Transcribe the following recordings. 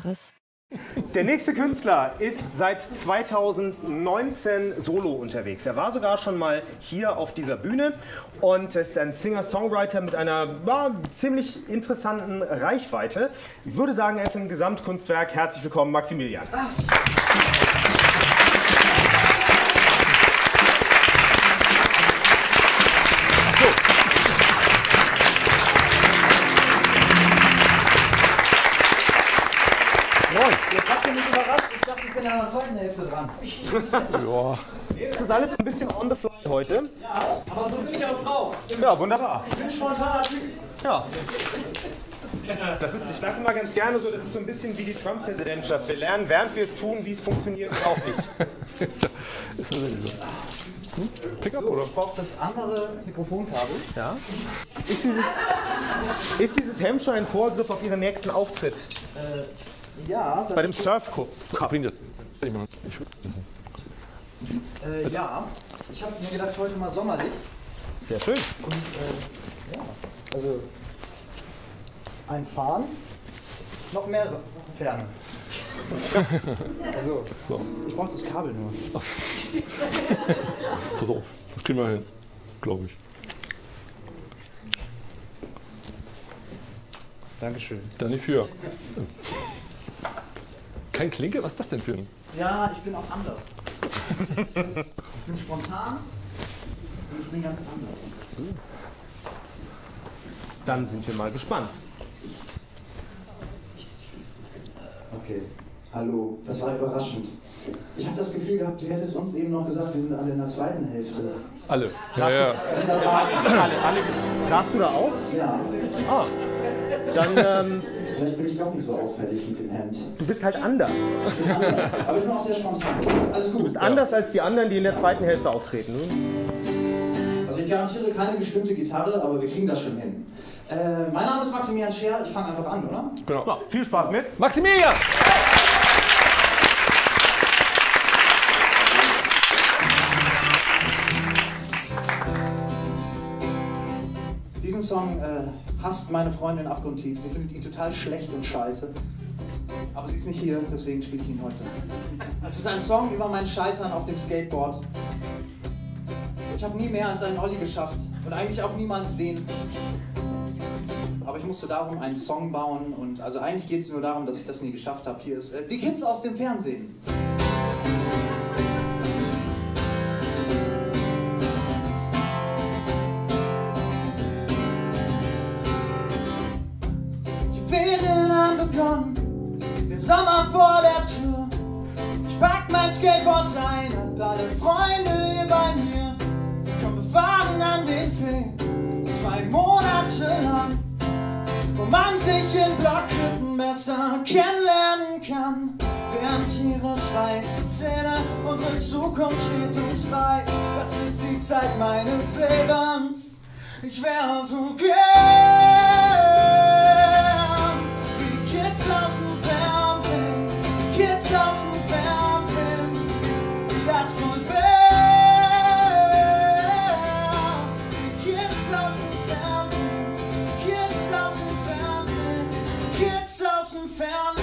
Was? Der nächste Künstler ist seit 2019 solo unterwegs. Er war sogar schon mal hier auf dieser Bühne und ist ein Singer-Songwriter mit einer ziemlich interessanten Reichweite. Ich würde sagen, er ist ein Gesamtkunstwerk. Herzlich willkommen, Maximilian. Jetzt habt ihr mich überrascht. Ich dachte, ich bin in der zweiten Hälfte dran. Ja. Das ist alles ein bisschen on the fly heute. Ja, aber so bin ich auch drauf. Ja, wunderbar. Ich bin spontaner Typ. Ja. Das ist, ich sage immer ganz gerne so, das ist so ein bisschen wie die Trump-Präsidentschaft. Wir lernen, während wir es tun, wie es funktioniert und auch nicht. Ist das so? Pickup, So, oder? ich brauche das andere Mikrofonkabel. Ja. Ist dieses Hemd schon ein Vorgriff auf Ihren nächsten Auftritt? Ja, das Bei dem Surf Cup. Bring das. ja. Ich habe mir gedacht, heute mal sommerlich. Sehr schön. Und ja, also ein Fahren, noch mehr Ferne. Also, So, ich brauche das Kabel nur. pass auf. Das kriegen wir hin. Glaube ich. Dankeschön. Da nicht für. Kein Klinke? Was ist das denn für ein? Ja, ich bin auch anders. Ich bin spontan und ich bin ganz anders. Dann sind wir mal gespannt. Okay, hallo, das war überraschend. Ich habe das Gefühl gehabt, du hättest uns eben noch gesagt, wir sind alle in der zweiten Hälfte. Alle. Ja, ja. Alle. Saßt du da auch? Ja, Ah. Dann, vielleicht bin ich doch nicht so auffällig mit dem Hemd. du bist halt anders. Ich bin anders, aber ich bin auch sehr spontan. Das ist alles gut. Du bist anders als die anderen, die in der zweiten Hälfte auftreten. Also ich garantiere keine gestimmte Gitarre, aber wir kriegen das schon hin. Mein Name ist Maximilian Scher, ich fange einfach an, oder? Genau. Ja, viel Spaß mit. Maximilian! Diesen Song hasst meine Freundin abgrundtief. Sie findet ihn total schlecht und scheiße. Aber sie ist nicht hier, deswegen spiele ich ihn heute. Es ist ein Song über mein Scheitern auf dem Skateboard. Ich habe nie mehr als einen Olli geschafft und eigentlich auch niemals den. Aber ich musste darum einen Song bauen und also eigentlich geht es nur darum, dass ich das nie geschafft habe. Hier ist die Kids aus dem Fernsehen. Die Ferien haben begonnen, der Sommer vor der Tür. Ich pack mein Skateboard ein, hab alle Freunde hier bei mir. Komm, wir fahren an den See, 2 Monate lang, wo man sich in Blockhütten besser kennenlernen kann. Während ihre weißen Zähne, unsere Zukunft steht uns frei. Das ist die Zeit meines Lebens. Ich wäre so gern wie die Kids aus dem Fernsehen, die Kids aus dem Fernsehen, die das wohl wären. Die Kids aus dem Fernsehen, Kids aus dem Fernsehen, Kids aus dem Fernsehen.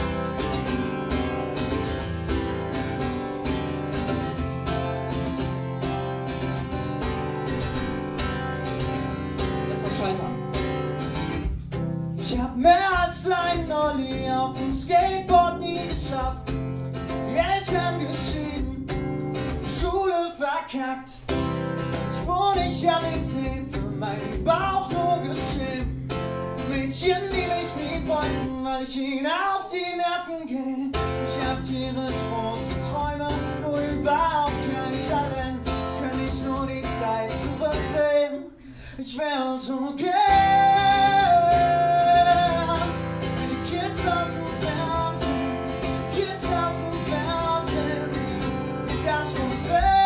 Jetzt das Scheitern. Ich hab mehr als ein Olli auf dem Skateboard nie geschafft. Die Eltern geschieden, die Schule verkackt. Ich wohne nicht Charité, für meinen Bauch nur geschämt. Mädchen, die mich nie wollten, weil ich ihnen auf die Nerven gehe. Ich hab tierisch große Träume, nur überhaupt kein Talent. Kann ich nur die Zeit zurückdrehen. Ich wär so gern die Kids aus dem Fernsehen, Kids aus dem Fernsehen, die das wohl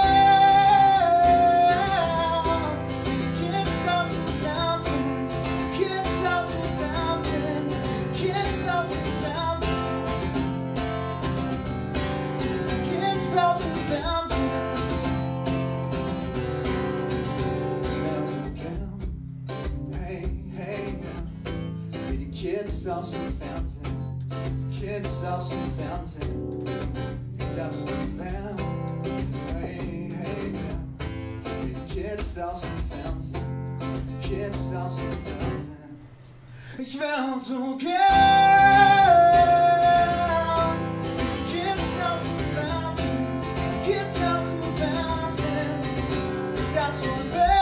wären. Die Kids aus dem Fernsehen, Kids aus dem Fernsehen, Kids aus dem Fernsehen, Kids aus dem Fernsehen. Ich wär so gern, hey, hey, wie die Kids aus dem Fernsehen, Kids aus dem Fernsehen, wie das wohl wär. Hey, hey, ja. Die Kids aus dem Fernsehen, Kids aus dem Fernsehen. Ich wär so gern. Die Kids aus dem Fernsehen, Kids aus dem Fernsehen, wie das wohl wär.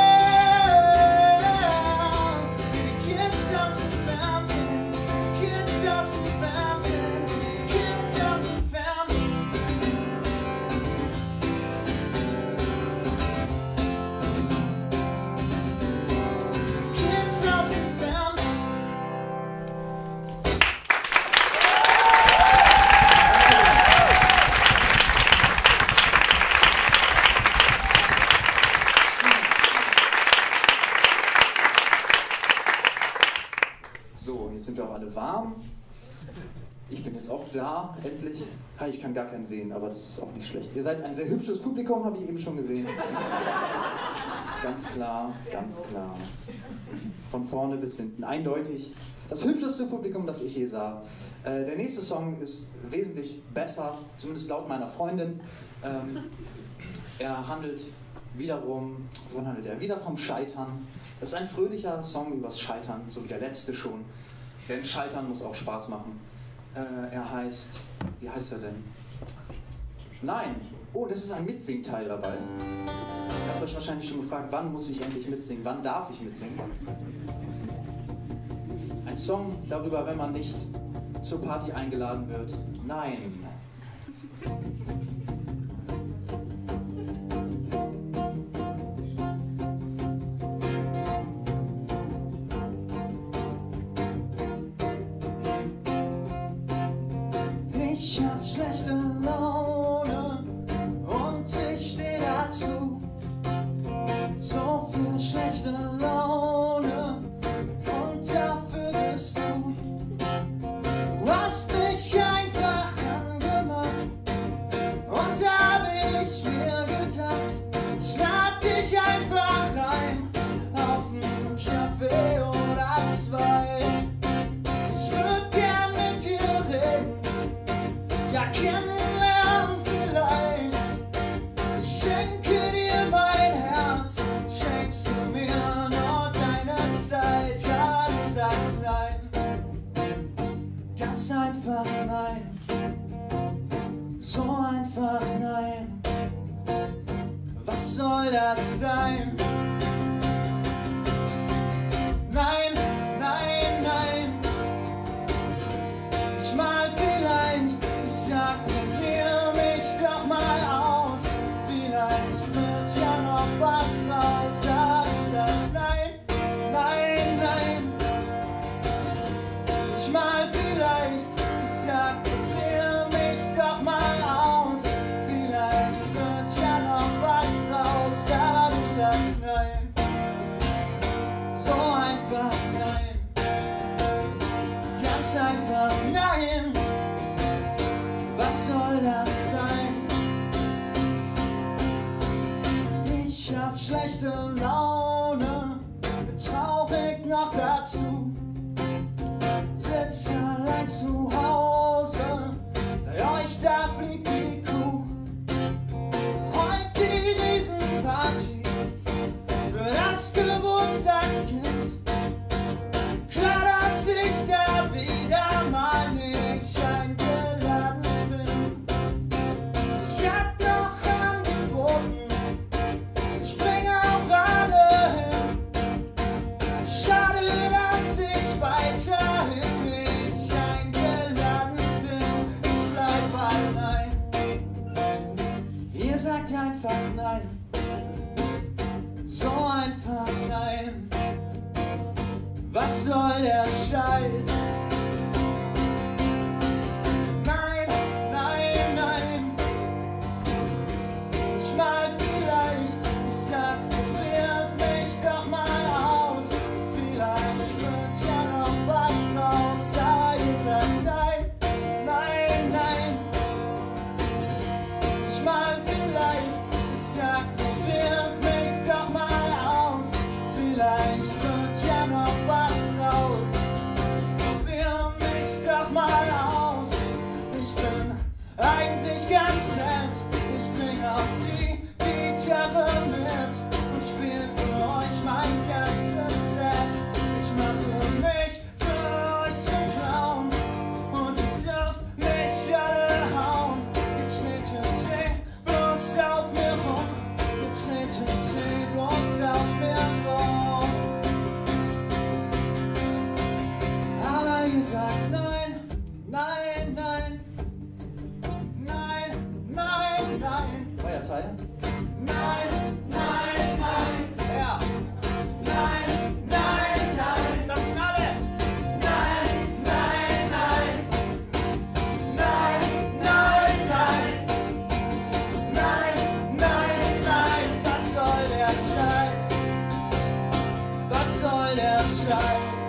Warm. Ich bin jetzt auch da, endlich. Hi, ich kann gar keinen sehen, aber das ist auch nicht schlecht. Ihr seid ein sehr hübsches Publikum, habe ich eben schon gesehen. Ganz klar, ganz klar. Von vorne bis hinten, eindeutig. Das hübscheste Publikum, das ich je sah. Der nächste Song ist wesentlich besser, zumindest laut meiner Freundin. Er handelt wiederum, wovon handelt er? Wieder vom Scheitern. Das ist ein fröhlicher Song übers Scheitern, so wie der letzte schon. Denn Scheitern muss auch Spaß machen. Er heißt, wie heißt er denn? Nein, oh, das ist ein Mitsingteil dabei. Ihr habt euch wahrscheinlich schon gefragt, wann muss ich endlich mitsingen? Wann darf ich mitsingen? Ein Song darüber, wenn man nicht zur Party eingeladen wird. Nein. Ich hab schlechte Laune und ich steh dazu. So viel schlechte Laune und dafür bist du. Du hast mich einfach angemacht und da hab ich mir gedacht, ich lad dich einfach ein auf einen Kaffee oder zwei. Ich würd gern mit dir reden. Ja, kennenlernen vielleicht. Ich schenke dir mein Herz, schenkst du mir nur deine Zeit. Ja, du sagst nein, ganz einfach nein, so einfach nein. Was soll das sein? Nein, nein, nein. Ich mal vielleicht. Sag, probier mich doch mal aus. Vielleicht wird ja noch was raus. Ja, du sagst nein, nein, nein. Ich mal vielleicht. Ich sag, probier mich doch mal aus. Vielleicht wird ja noch was raus. Ja, du sagst nein. So einfach nein. Ganz einfach nein. Was soll das sein? Ich hab schlechte Laune, bin traurig noch dazu. Sitz allein zu Hause, bei euch da fliegt die Kuh. Heute die Riesenparty für das Geburtstagskind. Klar, dass ich da wieder mal nicht eingeladen bin. Ich hab noch angeboten, ich bringe auch alle hin. Schade, dass ich weiterhin nicht eingeladen bin. Ich bleib allein. Ihr sagt einfach nein, so einfach nein. Was soll der Scheiß? Nein, nein, nein. Ich mal vielleicht, ich sag, probiert mich doch mal aus. Vielleicht wird ja noch was raus. Ja, ihr sagt nein, nein, nein. Ich mal vielleicht, ich sag, probiert mich doch mal aus. Vielleicht wird ja noch was raus. ganz nett. Ich bring auch die Gitarre mit und spiel für euch mein ganzes Set. Ich mache mich für euch zum Clown und ihr dürft mich alle hauen. Wir treten sie bloß auf mir rum, wir treten sie bloß auf mir rum. Aber ihr sagt nein, nein, nein, nein, nein, nein. Euer Teil? Nein, nein, nein, ja. Nein, nein, nein, das sind alle. Nein, nein, nein. Nein, nein, nein. Nein, nein, nein. Was soll der Scheiß? Was soll der Scheiß?